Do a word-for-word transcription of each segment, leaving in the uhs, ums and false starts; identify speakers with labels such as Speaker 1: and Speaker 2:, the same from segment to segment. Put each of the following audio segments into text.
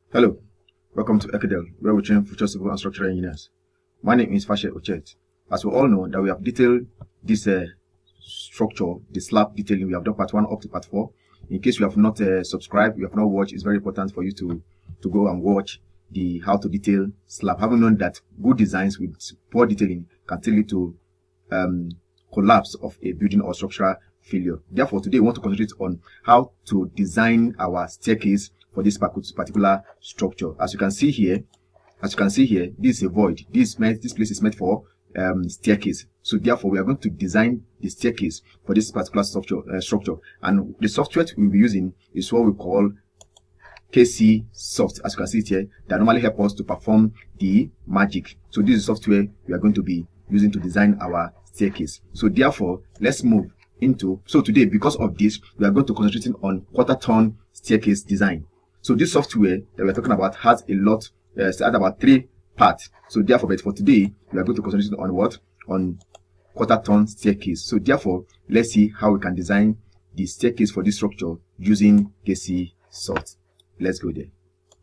Speaker 1: Hello, welcome to Autocad, where we train future civil and structural engineers. My name is Fashe Ochet. As we all know that we have detailed this uh, structure, the slab detailing. We have done part one up to part four. In case you have not uh, subscribed, you have not watched, it's very important for you to to go and watch the how to detail slab. Having known that good designs with poor detailing can lead to um, collapse of a building or structural failure. Therefore, today we want to concentrate on how to design our staircase for this particular structure. As you can see here, as you can see here, this is a void. This meant this place is meant for um, staircase. So therefore, we are going to design the staircase for this particular structure. Uh, structure, and the software we'll be using is what we call kcsoft. As you can see it here, that normally help us to perform the magic. So this is software we are going to be using to design our staircase. So therefore, let's move into. So today, because of this, we are going to concentrate on quarter turn staircase design. So this software that we're talking about has a lot, uh, has about three parts. So therefore, but for today, we are going to concentrate on what? On quarter turn staircase. So therefore, let's see how we can design the staircase for this structure using kcsoft. Let's go there.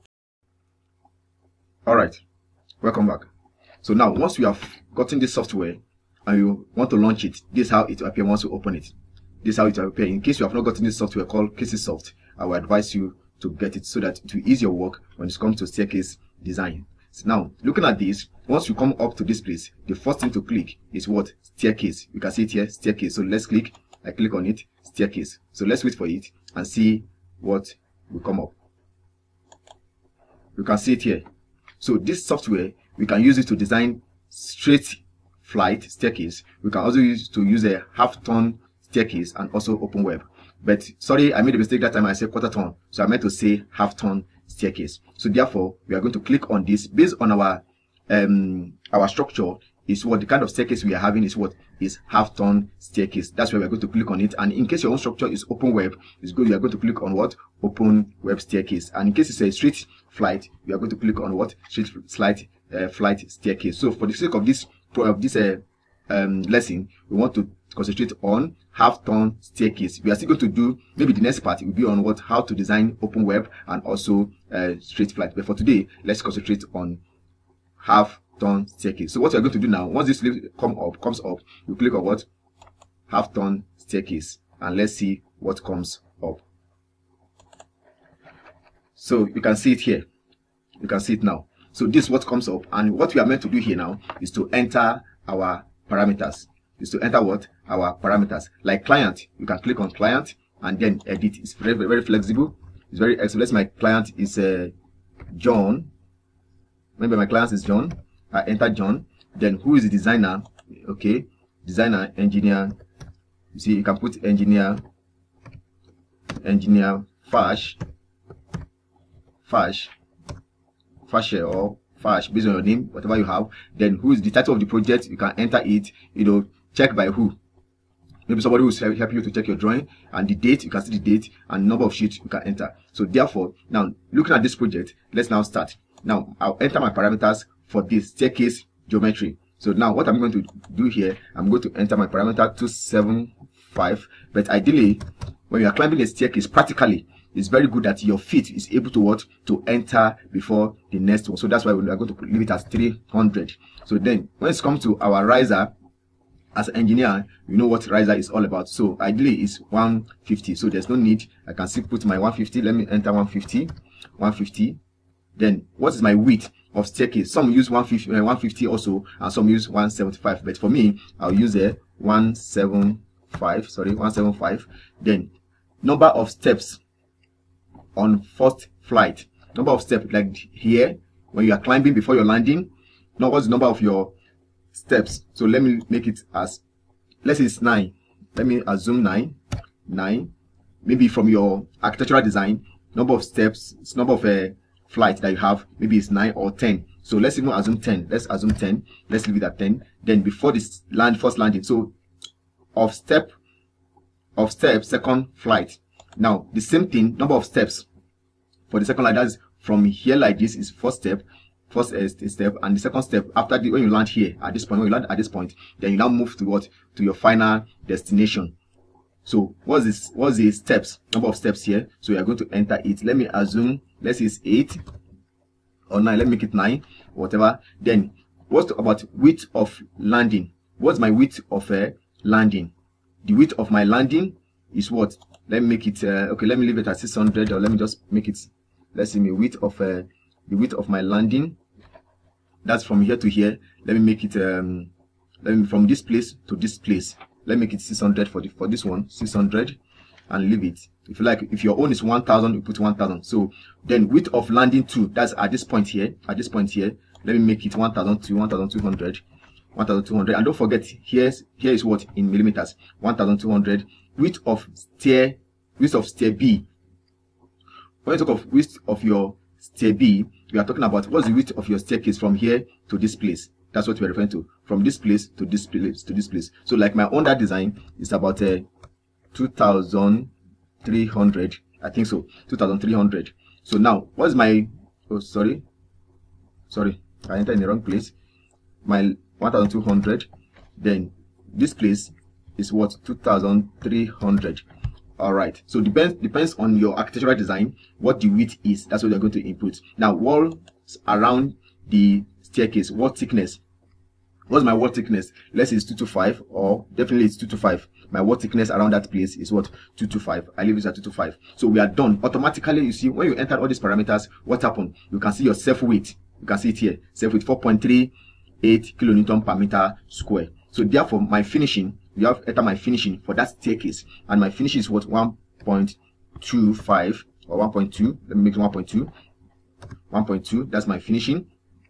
Speaker 1: All right, welcome back. So now, once we have gotten this software and you want to launch it, this is how it will appear once you open it. This is how it will appear. In case you have not gotten this software called kcsoft, I will advise you to get it so that it will ease your work when it comes to staircase design. So now, looking at this, once you come up to this place, the first thing to click is what? Staircase. You can see it here, staircase. So let's click. I click on it, staircase. So let's wait for it and see what will come up. You can see it here. So this software, we can use it to design straight flight staircase. We can also use to use a half turn staircase and also open web. But sorry, I made a mistake that time. I said quarter turn, so I meant to say half turn staircase. So therefore, we are going to click on this based on our um our structure. Is what the kind of staircase we are having is what is half turn staircase. That's where we are going to click on it. And in case your own structure is open web, it's good. You are going to click on what? Open web staircase. And in case it's a straight flight, you are going to click on what? Straight flight uh, flight staircase. So for the sake of this of this uh, um lesson, we want to concentrate on half turn staircase. We are still going to do, maybe the next part will be on what, how to design open web and also uh, straight flight. But for today, let's concentrate on half turn staircase. So what we're going to do now, once this come up comes up, you click on what? Half turn staircase, and let's see what comes up. So you can see it here. You can see it now. So this is what comes up, and what we are meant to do here now is to enter our parameters. Is to enter what? Our parameters. Like client, you can click on client and then edit. It's very, very, very flexible. It's very excellent. Let's my client is uh, John. Maybe my client is John. I enter John. Then who is the designer? Okay, designer, engineer. You see, you can put engineer, engineer, Fash, Fash, Fashe or Fash, based on your name, whatever you have. Then who is the title of the project? You can enter it. You know, check by who. Maybe somebody will help you to check your drawing, and the date, you can see the date and number of sheets you can enter. So therefore, now looking at this project, let's now start. Now I'll enter my parameters for this staircase geometry. So now what I'm going to do here, I'm going to enter my parameter two seven five. But ideally, when you are climbing a staircase, practically, it's very good that your feet is able to what? To enter before the next one. So that's why we are going to leave it as three hundred. So then when it comes to our riser, as an engineer, you know what riser is all about. So ideally it's one fifty. So there's no need. I can still put my one fifty. Let me enter one fifty. one fifty. Then what is my width of staircase? Some use one fifty, uh, one fifty also, and some use one seventy-five. But for me, I'll use a one seventy-five. Sorry, one seventy-five. Then number of steps on first flight. Number of steps, like here when you are climbing before you're landing. Now what's the number of your steps? So let me make it as, let's say it's nine. Let me assume nine. Nine. Maybe from your architectural design, number of steps, it's number of a uh, flight that you have, maybe it's nine or ten. So let's even assume ten. Let's assume ten. Let's leave it at ten. Then before this land, first landing. So of step, of step, second flight. Now the same thing, number of steps for the second line. That's from here like this is first step. First uh, step, and the second step after the, when you land here at this point, when you land at this point, then you now move to what? To your final destination. So what's this? What's the steps? Number of steps here? So you are going to enter it. Let me assume, let's say it's eight. or nine. Let me make it nine, whatever. Then what's about width of landing? What's my width of a uh, landing? The width of my landing is what? Let me make it uh, okay. Let me leave it at six hundred, or let me just make it. Let's see, my width of uh, the width of my landing. That's from here to here. Let me make it um, let me from this place to this place. Let me make it six hundred for the for this one, six hundred, and leave it. If you like, if your own is one thousand, you put one thousand. So then width of landing two, that's at this point here, at this point here. Let me make it one thousand two, one thousand two hundred, one thousand two hundred. And don't forget, here's here is what in millimeters, one thousand two hundred. Width of stair, width of stair B. When you talk of width of your stair B, we are talking about what's the width of your staircase from here to this place. That's what we're referring to. From this place to this place to this place. So like my own that design is about uh, two thousand three hundred. I think so. two thousand three hundred. So now, what's my, oh, sorry. Sorry. I entered in the wrong place. My one thousand two hundred. Then this place is what? two thousand three hundred. Alright. So depends depends on your architectural design, what the width is. That's what you're going to input. Now, walls around the staircase, what thickness? What's my wall thickness? Let's say it's two to five, or definitely it's two to five. My wall thickness around that place is what? two to five. I leave it at two to five. So we are done. Automatically, you see, when you enter all these parameters, what happened? You can see your self weight. You can see it here. Self weight four point three eight kilonewton per meter square. So therefore, my finishing, you have enter my finishing for that staircase, and my finishing is what? one point two five or one point two. Let me make it one point two. one point two. That's my finishing.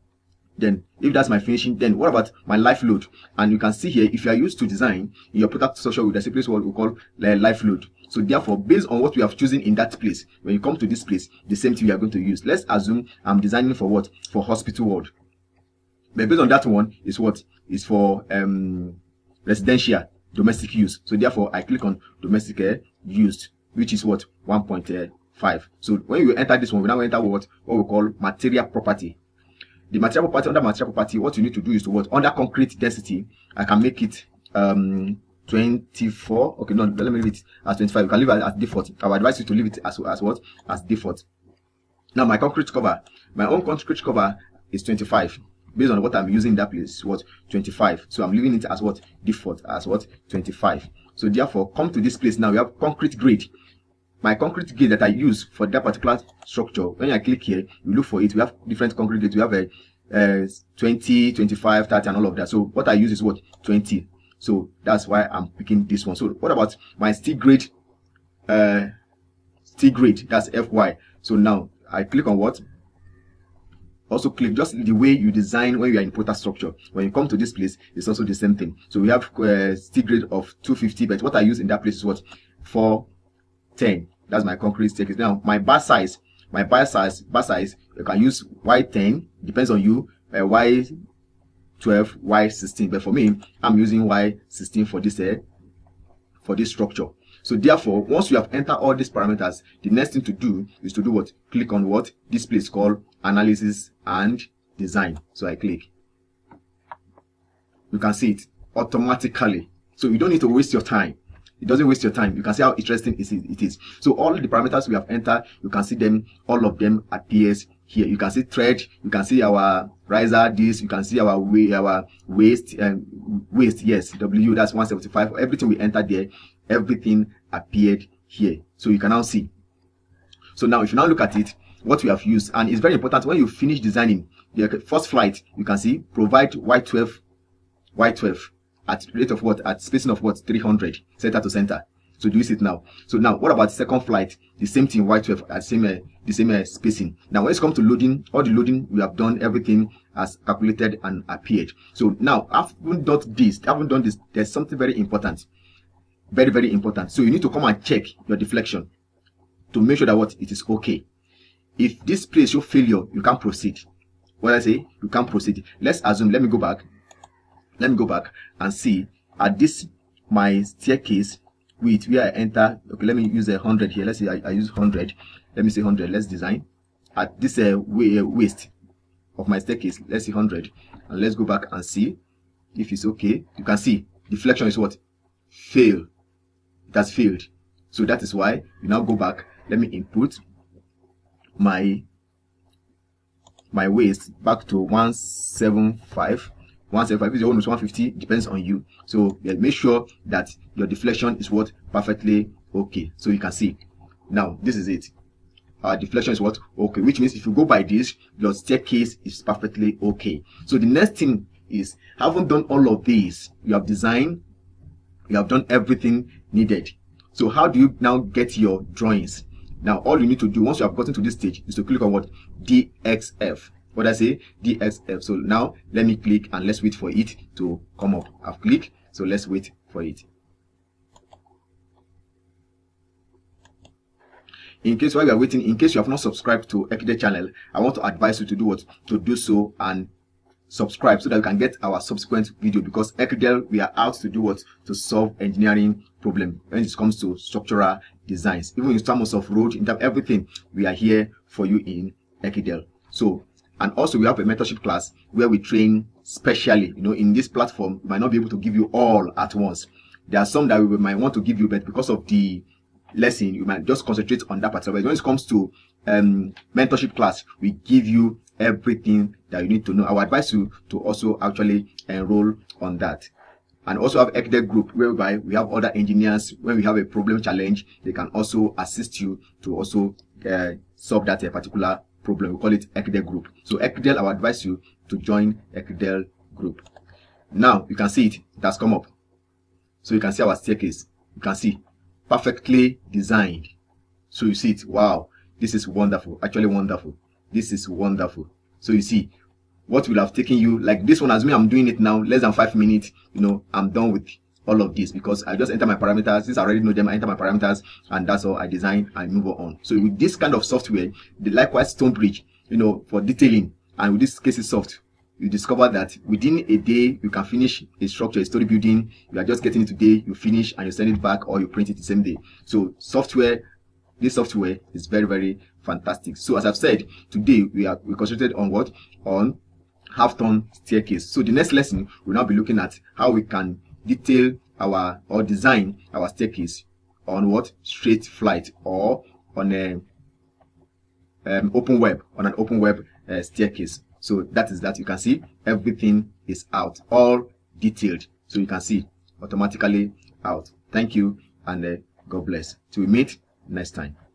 Speaker 1: Then, if that's my finishing, then what about my life load? And you can see here, if you are used to design in your Protastructure with the place what we call uh, life load. So therefore, based on what we have chosen in that place, when you come to this place, the same thing we are going to use. Let's assume I'm designing for what? For hospital ward. But based on that one, is what? Is for um, residential, domestic use. So therefore, I click on domestic uh, used, which is what? one point five. So when you enter this one, we now enter what? What we call material property. The material property, under material property, what you need to do is to what? Under concrete density, I can make it um twenty-four. Okay, no, let me leave it as twenty-five. You can leave it as default. I would advise you to leave it as, as what? As default. Now my concrete cover, my own concrete cover is twenty-five. Based on what I'm using in that place, what? twenty-five. So I'm leaving it as what? Default, as what? twenty-five. So therefore, come to this place now, we have concrete grade. My concrete grade that I use for that particular structure, when I click here, you look for it, we have different concrete grades. We have a, a twenty, twenty-five, thirty, and all of that. So what I use is what? twenty. So that's why I'm picking this one. So what about my steel grade? Uh, steel grade, that's F Y. So now I click on what? Also click just the way you design when you are in Protastructure. When you come to this place, it's also the same thing. So we have uh, steel grade of two fifty, but what I use in that place is what? four ten. That's my concrete staircase. Now my bar size, my bar size, bar size, you can use Y ten, depends on you, uh, Y twelve, Y sixteen. But for me, I'm using Y sixteen for this uh, for this structure. So therefore, once you have entered all these parameters, the next thing to do is to do what? Click on what? This place called analysis and design. So I click. You can see it automatically. So you don't need to waste your time. It doesn't waste your time. You can see how interesting it is. So all the parameters we have entered, you can see them, all of them appears here. You can see thread, you can see our riser, this, you can see our way, our waist, and um, waist, yes, W, that's one seventy-five. Everything we entered there, everything appeared here. So you can now see. So now, if you now look at it, what we have used, and it's very important when you finish designing the first flight, you can see provide Y twelve, Y twelve. At rate of what? At spacing of what? three hundred, center to center. So do you see it now? So now, what about second flight? The same thing, Y twelve, at same uh, the same uh, spacing. Now, when it's come to loading, all the loading we have done, everything has calculated and appeared. So now, after done this, haven't done this, there's something very important, very very important. So you need to come and check your deflection to make sure that what it is okay. If this place show failure, you can't proceed. What I say, you can't proceed. Let's assume. Let me go back. Let me go back and see at this my staircase width where I enter. Okay, let me use a hundred here. Let's say I, I use hundred. Let me say hundred. Let's design at this uh, way, uh, waist of my staircase. Let's see hundred, and let's go back and see if it's okay. You can see deflection is what? Fail. It has failed. So that is why you now go back. Let me input my my waist back to one seventy-five. one seventy-five is your own is one fifty, depends on you. So yeah, make sure that your deflection is what perfectly okay. So you can see now this is it. Our deflection is what okay, which means if you go by this, your staircase is perfectly okay. So the next thing is, having done all of this, you have designed, you have done everything needed. So how do you now get your drawings? Now all you need to do once you have gotten to this stage is to click on what? D X F. What I say? D X F. So now let me click and let's wait for it to come up. I've clicked, so let's wait for it. In case while you are waiting, in case you have not subscribed to Autocad channel, I want to advise you to do what? To do so and subscribe so that you can get our subsequent video, because Autocad, we are out to do what? To solve engineering problem when it comes to structural designs. Even in terms of road, in terms of everything, we are here for you in Autocad. So, and also we have a mentorship class where we train specially. You know, in this platform, we might not be able to give you all at once. There are some that we might want to give you, but because of the lesson, you might just concentrate on that particular. But when it comes to um mentorship class, we give you everything that you need to know. I would advise you to also actually enroll on that. And also have Autocad group whereby we have other engineers. When we have a problem challenge, they can also assist you to also uh, solve that uh, particular problem. We call it Autocad group. So Autocad, I would advise you to join Autocad group. Now you can see it, it has come up. So you can see our staircase. You can see perfectly designed. So you see it. Wow, this is wonderful. Actually wonderful. This is wonderful. So you see what will have taken you, like this one, as me I'm doing it now, less than five minutes. You know, I'm done with all of this because I just enter my parameters. Since I already know them, I enter my parameters, and that's all I design and move on. So with this kind of software, the likewise Stonebridge, you know, for detailing, and with this kcsoft, you discover that within a day you can finish a structure, a story building. You are just getting it today, you finish and you send it back, or you print it the same day. So software, this software is very, very fantastic. So as I've said, today we are we concentrated on what? On half-ton staircase. So the next lesson we'll now be looking at how we can detail our or design our staircase on what? Straight flight, or on a um, open web, on an open web uh, staircase. So that is that. You can see everything is out, all detailed. So you can see automatically out. Thank you, and uh, God bless. Till we meet next time.